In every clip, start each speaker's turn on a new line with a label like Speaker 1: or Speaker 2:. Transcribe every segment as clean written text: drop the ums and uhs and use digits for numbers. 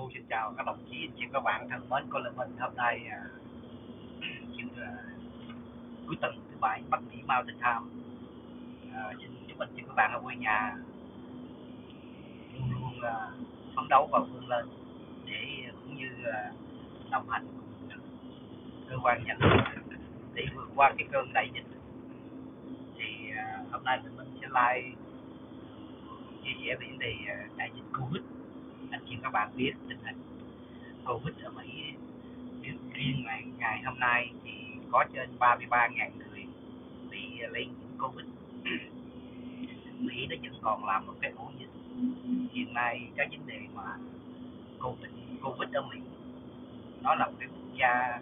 Speaker 1: xin chào các đồng chí, anh chị các bạn thân mến của Lê Minh. Hôm nay chiều cuối tuần thứ bảy Bắc Mỹ Mountain Time. Xin chúc anh chị các bạn ở quê nhà luôn luôn phấn đấu và vươn lên để cũng như đồng hành cùng cơ quan nhà nước để vượt qua cái cơn đại dịch. Thì hôm nay Lê Minh sẽ chia sẻ về vấn đề đại dịch Covid. Anh chị các bạn biết tình hình Covid ở Mỹ riêng ngày hôm nay thì có trên 33.000 người bị lây nhiễm Covid. Mỹ nó vẫn còn là một cái ổ dịch. Hiện nay cái vấn đề mà Covid ở Mỹ nó là một cái quốc gia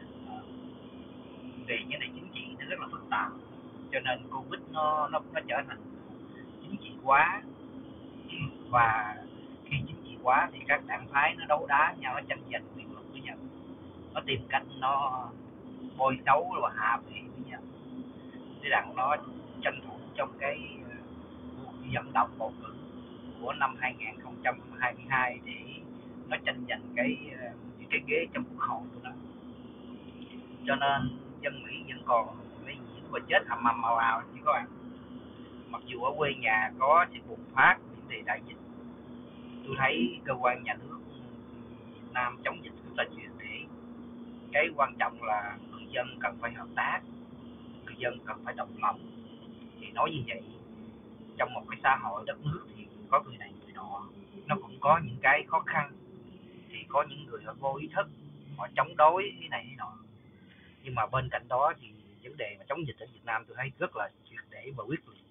Speaker 1: về vấn đề chính trị nó rất là phức tạp, cho nên Covid nó trở thành chính trị hóa. Và khi chính trị hóa thì các đảng phái nó đấu đá nhau, nó tranh giành quyền lực với nhau, nó tìm cách nó bôi xấu và hạ vị với nhau để rằng nó tranh thủ trong cái cuộc vận động bầu cử của năm 2022 để nó tranh giành những cái ghế trong quốc hội của nó. Cho nên dân Mỹ vẫn còn lây nhiễm và chết ầm ầm ào ào chứ các bạn. Mặc dù ở quê nhà có sự bùng phát những đề đại dịch, tôi thấy cơ quan nhà nước Việt Nam chống dịch rất là triệt để. Cái quan trọng là người dân cần phải hợp tác, người dân cần phải đồng lòng. Thì nói như vậy, trong một cái xã hội đất nước thì có người này người nọ, nó cũng có những cái khó khăn. Thì có những người họ vô ý thức, họ chống đối cái này cái nọ. Nhưng mà bên cạnh đó thì vấn đề mà chống dịch ở Việt Nam tôi thấy rất là triệt để và quyết liệt.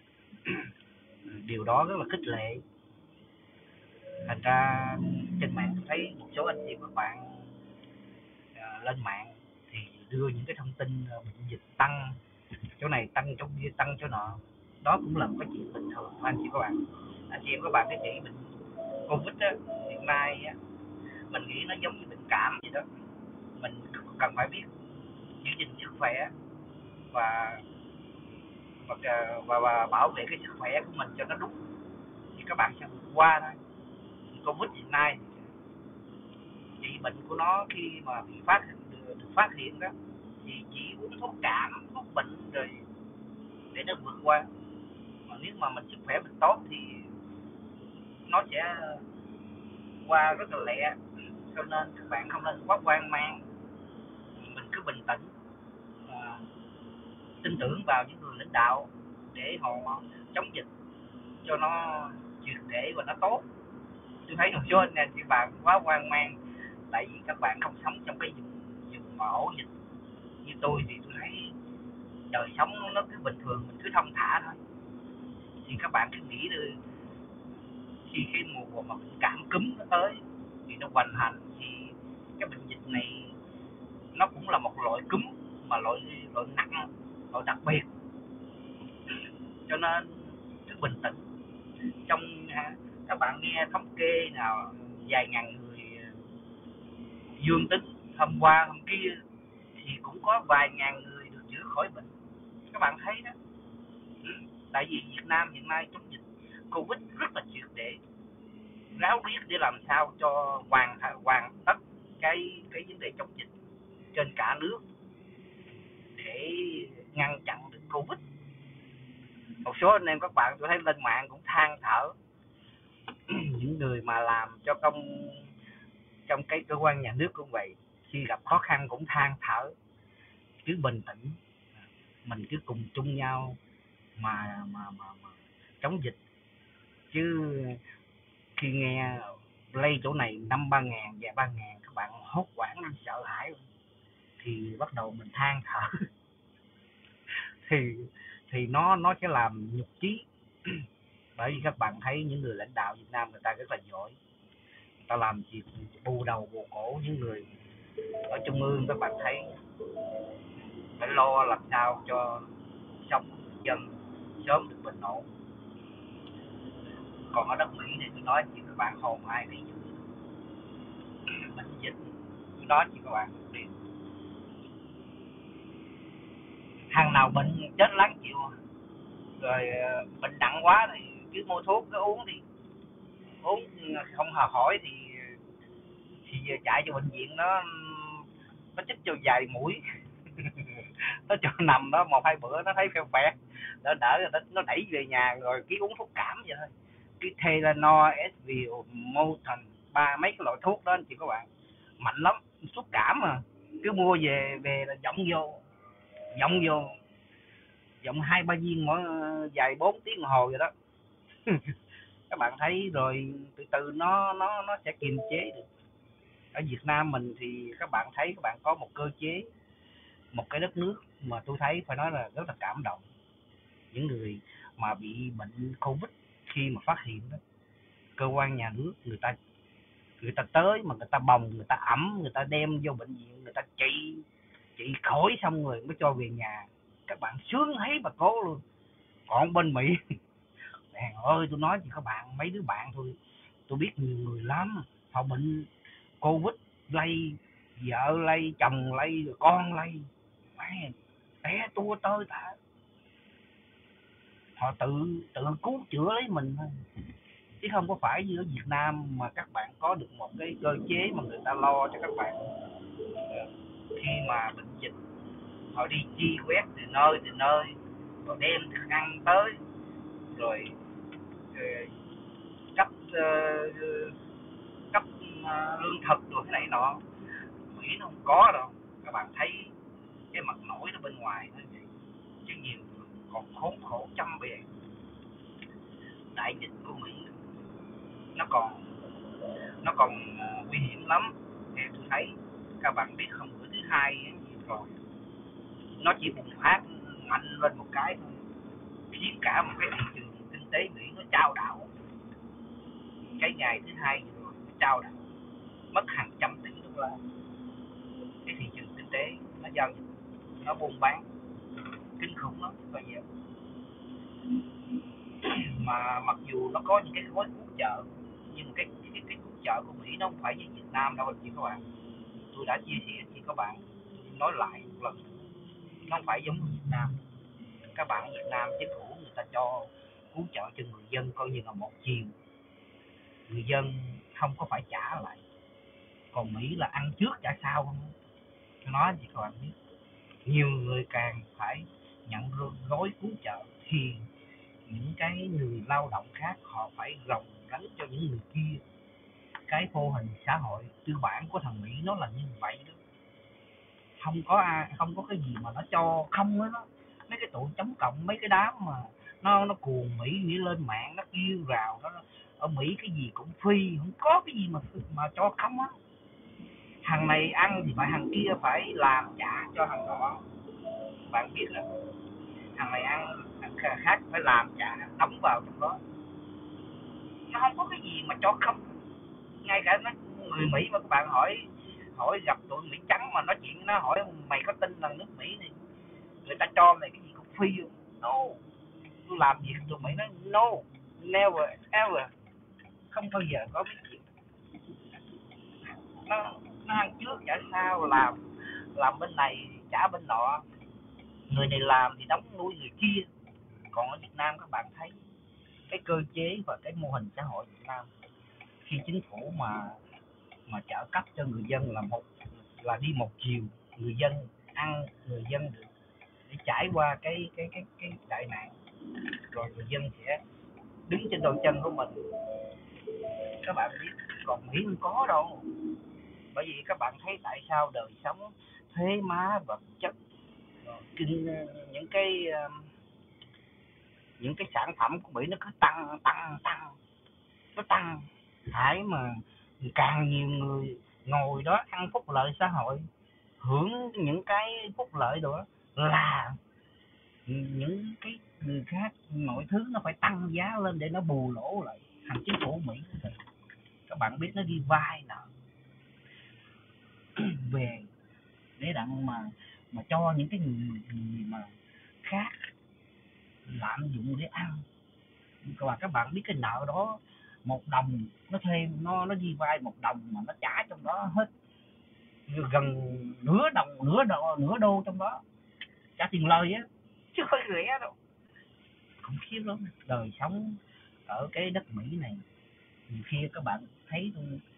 Speaker 1: Điều đó rất là khích lệ. Thành ra trên mạng tôi thấy một số anh chị và bạn lên mạng thì đưa những cái thông tin bệnh dịch tăng chỗ này, tăng chỗ kia, tăng chỗ nọ. Đó cũng là một cái chuyện bình thường anh chị các bạn. Anh chị em các bạn, cái chuyện bệnh Covid á, hiện nay á, mình nghĩ nó giống như bệnh cảm vậy đó. Mình cần phải biết giữ gìn sức khỏe và bảo vệ cái sức khỏe của mình cho nó đúng thì các bạn sẽ vượt qua thôi. Covid hiện nay trị bệnh của nó khi mà được phát hiện đó thì chỉ uống thuốc cảm, thuốc bệnh rồi để nó vượt qua. Mà nếu mà mình sức khỏe mình tốt thì nó sẽ qua rất là lẹ. Cho nên các bạn không nên quá hoang mang, mình cứ bình tĩnh, tin tưởng vào những người lãnh đạo để họ chống dịch cho nó triệt để và nó tốt. Tôi thấy một số anh em các bạn quá hoang mang, tại vì các bạn không sống trong cái vùng ổ dịch. Như tôi thì tôi thấy đời sống nó cứ bình thường, mình cứ thong thả thôi. Thì các bạn cứ nghĩ đi, khi cái mùa mà bệnh cảm cúm nó tới thì nó hoành hành, thì cái bệnh dịch này nó cũng là một loại cúm mà loại nặng, loại đặc biệt. Cho nên cứ bình tĩnh. Trong các bạn nghe thống kê nào vài ngàn người dương tính hôm qua hôm kia thì cũng có vài ngàn người được chữa khỏi bệnh. Các bạn thấy đó. Tại vì Việt Nam hiện nay chống dịch Covid rất là triệt để, ráo riết để làm sao cho hoàn tất cái vấn đề chống dịch trên cả nước để ngăn chặn được Covid. Một số anh em các bạn tôi thấy lên mạng cũng than thở những người mà làm cho trong cái cơ quan nhà nước cũng vậy, khi gặp khó khăn cũng than thở. Cứ bình tĩnh, mình cứ cùng chung nhau mà chống dịch. Chứ khi nghe lây chỗ này 5-3 ngàn và 3 ngàn, các bạn hốt hoảng sợ hãi thì bắt đầu mình than thở thì nó sẽ làm nhục chí. Bởi vì các bạn thấy những người lãnh đạo Việt Nam người ta rất là giỏi, người ta làm việc bù đầu bù cổ. Những người ở trung ương các bạn thấy phải lo làm sao cho sống dân sớm được bình ổn. Còn ở đất Mỹ thì tôi nói chị các bạn, hồn ai ví dụ bệnh dịch, tôi nói chị các bạn một điều, thằng nào bệnh chết láng chịu, rồi bệnh nặng quá thì cứ mua thuốc cứ uống đi, uống không hỏi thì thì chạy cho bệnh viện nó chích cho vài mũi nó cho nằm đó 1-2 bữa nó thấy phèo phẹt, đỡ đỡ rồi nó đẩy về nhà rồi ký uống thuốc cảm vậy thôi. Cái Tylenol, Advil, Moton, mấy cái loại thuốc đó anh chị các bạn, mạnh lắm, thuốc cảm mà. Cứ mua về về là giọng vô 2-3 viên mỗi vài 4 tiếng đồng hồ vậy đó. Các bạn thấy rồi từ từ nó sẽ kiềm chế được. Ở Việt Nam mình thì các bạn thấy các bạn có một cơ chế, một cái đất nước mà tôi thấy phải nói là rất là cảm động. Những người mà bị bệnh Covid khi mà phát hiện đó, cơ quan nhà nước người ta tới mà người ta bồng, người ta ẩm, người ta đem vô bệnh viện, người ta trị khỏi xong rồi mới cho về nhà. Các bạn sướng thấy bà cố luôn. Còn bên Mỹ mẹ ơi, tôi nói cho các bạn, mấy đứa bạn tôi biết nhiều người lắm, họ bệnh Covid lây vợ, lây chồng, lây rồi con lây, mẹ té tua tơi tả, họ tự cứu chữa lấy mình thôi, chứ không có phải như ở Việt Nam mà các bạn có được một cái cơ chế mà người ta lo cho các bạn. Khi mà bệnh dịch họ đi chi quét từ nơi rồi đem thức ăn tới, rồi cấp cấp lương thực rồi cái này nọ. Mỹ nó không có đâu, các bạn thấy cái mặt nổi nó bên ngoài nó vậy, chứ nhiều người còn khốn khổ trăm bề. Đại dịch của Mỹ nó còn nguy hiểm lắm. Theo tôi thấy, các bạn biết không, bữa thứ hai rồi nó chỉ bùng phát mạnh lên một cái thôi, khiến cả một cái thị trường kinh tế Mỹ nó chao đảo. Cái ngày thứ hai rồi nó chao đảo, mất hàng trăm tỷ đô la. Cái thị trường kinh tế nó giao dịch, nó buôn bán kinh khủng lắm bây giờ. Mà mặc dù nó có những cái gói cứu trợ, nhưng mà cái cứu trợ của Mỹ nó không phải như Việt Nam đâu anh chị các bạn. Tôi đã chia sẻ với các bạn, nói lại một lần, nó không phải giống như Việt Nam. Các bạn, Việt Nam chính phủ người ta cho cứu trợ cho người dân coi như là một chiều, người dân không có phải trả lại. Còn Mỹ là ăn trước trả sau không. Nói chỉ còn biết, nhiều người càng phải nhận gói cứu trợ thì những cái người lao động khác họ phải gồng gánh cho những người kia. Cái mô hình xã hội tư bản của thằng Mỹ nó là như vậy đó. Không có cái gì mà nó cho không đó. Mấy cái tụi chống cộng, mấy cái đám mà nó cuồng Mỹ nghĩ lên mạng nó kêu rào nó, ở Mỹ cái gì cũng free, không có cái gì mà cho không á. Thằng này ăn thì phải thằng kia phải làm trả cho thằng đó. Bạn biết là thằng này ăn, thằng khác phải làm trả, đóng vào trong đó. Nó không có cái gì mà cho không. Ngay cả người Mỹ mà các bạn hỏi gặp tụi Mỹ trắng mà nói chuyện, nó hỏi mày có tin là nước Mỹ thì người ta cho mày cái gì cũng free không? No. Tôi làm việc tụi Mỹ nói no, never ever, không bao giờ có cái chuyện. Nó ăn trước trả sau, làm bên này trả bên nọ, người này làm thì đóng nuôi người kia. Còn ở Việt Nam các bạn thấy cái cơ chế và cái mô hình xã hội Việt Nam, khi chính phủ mà trợ cấp cho người dân là đi một chiều, người dân ăn, người dân được để trải qua cái đại nạn, rồi người dân sẽ đứng trên đôi chân của mình. Các bạn biết, còn Mỹ không có đâu. Bởi vì các bạn thấy tại sao đời sống, thuế má, vật chất, những cái sản phẩm của Mỹ nó cứ tăng, nó tăng. Phải mà càng nhiều người ngồi đó ăn phúc lợi xã hội, hưởng những cái phúc lợi đó, là những cái người khác mọi thứ nó phải tăng giá lên để nó bù lỗ lại. Thằng chính phủ Mỹ các bạn biết nó đi vay nợ về để đặng mà cho những cái người mà khác lạm dụng để ăn. Và các bạn biết cái nợ đó, 1 đồng nó thêm, nó đi vay 1 đồng mà nó trả trong đó hết gần nửa đô trong đó, trả tiền lời á, chứ không phải rẻ đâu. Khủng khiếp lắm. Đời sống ở cái đất Mỹ này, nhiều khi các bạn thấy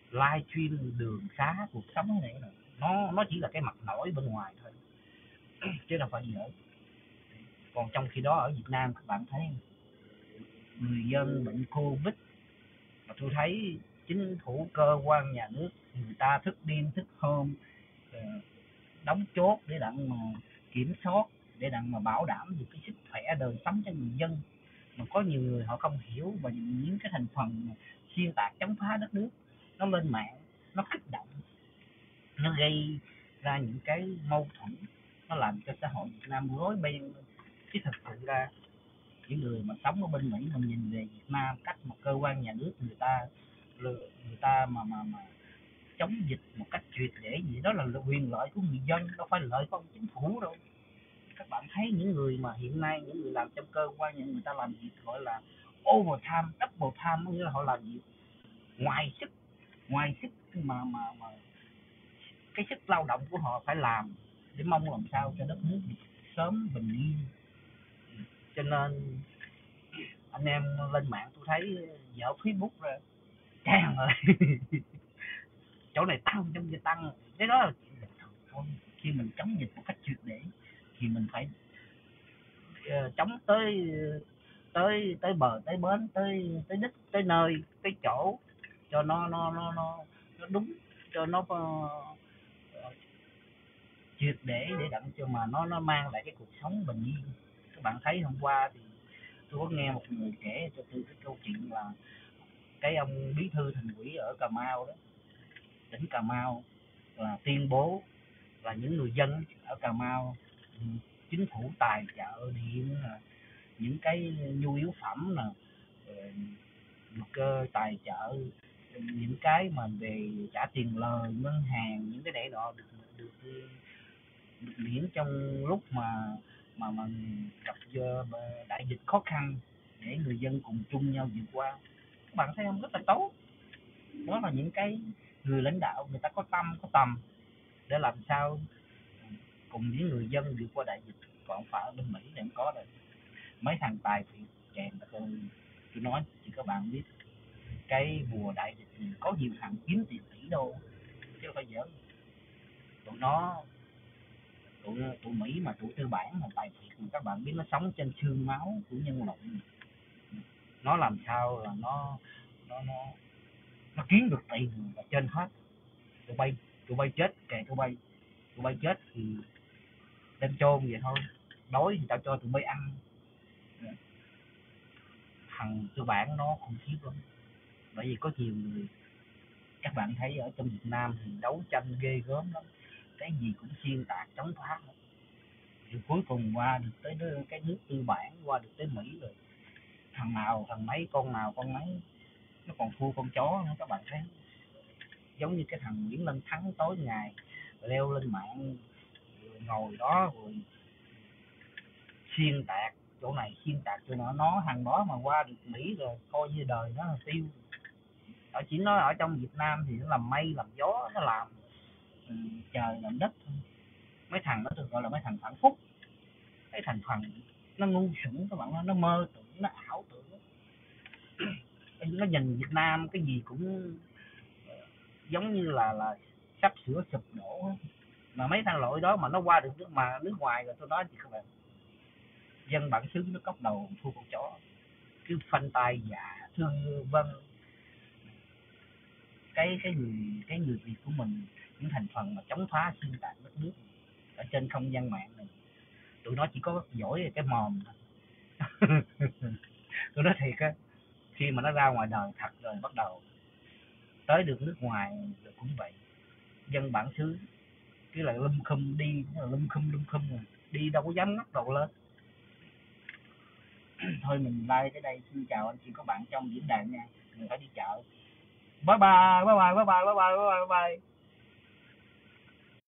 Speaker 1: livestream đường xá cuộc sống này, nó chỉ là cái mặt nổi bên ngoài thôi chứ đâu phải dở. Còn trong khi đó ở Việt Nam các bạn thấy người dân bệnh Covid mà tôi thấy chính phủ cơ quan nhà nước người ta thức đêm thức hôm đóng chốt để đặng mà kiểm soát, để đặng mà bảo đảm được cái sức khỏe đời sống cho người dân. Mà có nhiều người họ không hiểu, và những cái thành phần xuyên tạc chống phá đất nước nó lên mạng, nó kích động, nó gây ra những cái mâu thuẫn, nó làm cho xã hội Việt Nam rối beng. Chứ thực sự ra những người mà sống ở bên Mỹ mình nhìn về Việt Nam, cách mà cơ quan nhà nước người ta mà chống dịch một cách triệt để gì đó là quyền lợi của người dân, đâu phải lợi của ông chính phủ đâu. Các bạn thấy những người mà hiện nay những người làm trong cơ quan, những người ta làm việc gọi là overtime, double time, nghĩa là họ làm việc ngoài sức mà cái sức lao động của họ phải làm để mong làm sao cho đất nước sớm bình yên. Cho nên anh em lên mạng tôi thấy dở Facebook ra tràn rồi chỗ này tăng trong kia tăng, cái đó là chuyện bình thường thôi. Khi mình chống dịch một cách triệt để thì mình phải chống tới tới tới bờ tới bến, tới tới đích tới nơi tới chỗ cho nó đúng, cho nó triệt để đặng cho mà nó mang lại cái cuộc sống bình yên. Các bạn thấy hôm qua thì tôi có nghe một người kể cho tôi cái câu chuyện là cái ông bí thư thành ủy ở Cà Mau đó, tỉnh Cà Mau, là tuyên bố là những người dân ở Cà Mau chính phủ tài trợ điện, những cái nhu yếu phẩm nè, được tài trợ những cái mà về trả tiền lời ngân hàng, những cái này nọ được được miễn trong lúc mà gặp đại dịch khó khăn, để người dân cùng chung nhau vượt qua. Các bạn thấy không, rất là tốt. Đó là những cái người lãnh đạo người ta có tâm có tầm để làm sao cùng với người dân vượt qua đại dịch. Còn phải ở bên Mỹ thì không có rồi, mấy thằng tài phiệt chèn tôi nói thì các bạn biết cái mùa đại dịch thì có nhiều thằng kiếm tiền tỷ đô chứ không phải giỡn. Tụi nó tụi Mỹ mà tụi tư bản mà tài phiệt mà các bạn biết nó sống trên xương máu của nhân loại, nó làm sao là nó nó kiếm được tiền là trên hết. Tụi bay chết kệ, tụi bay chết thì đem chôn vậy thôi, đói thì tao cho tụi bay ăn. Thằng tư bản nó khủng khiếp lắm, bởi vì có nhiều người các bạn thấy ở trong Việt Nam thì đấu tranh ghê gớm lắm, cái gì cũng xuyên tạc chống phá, rồi cuối cùng qua được tới cái nước tư bản, qua được tới Mỹ rồi thằng nào thằng mấy con nào con mấy nó còn thua con chó nữa. Các bạn thấy giống như cái thằng Nguyễn Lân Thắng tối ngày leo lên mạng ngồi đó rồi xuyên tạc chỗ này xuyên tạc chỗ nó thằng đó mà qua được Mỹ rồi coi như đời nó là tiêu. Ở chỉ nói ở trong Việt Nam thì nó làm mây làm gió, nó làm trời làm đất thôi. Mấy thằng đó được gọi là mấy thằng phản phúc, cái thành phần nó ngu xuẩn các bạn, nó mơ tưởng, nó ảo tưởng, nó nhìn Việt Nam cái gì cũng giống như là sắp sửa sụp đổ. Mà mấy thằng lội đó mà nó qua được nước ngoài rồi, tôi nói thì các bạn, dân bản xứ nó cốc đầu thua con chó, cứ phanh tay dạ thưa vâng. Cái người Việt của mình, những thành phần mà chống phá xuyên tạc đất nước ở trên không gian mạng này, tụi nó chỉ có giỏi cái mồm tôi nói thiệt á, khi mà nó ra ngoài đời thật rồi bắt đầu tới được nước ngoài rồi cũng vậy. Dân bản xứ cứ là lum khum đi, lum khum rồi đi đâu có dám ngóc đầu lên. Thôi mình like tới đây, xin chào anh chị các bạn trong diễn đàn nha, mình phải đi chợ. Bye bye bye bye bye bye bye bye bye bye.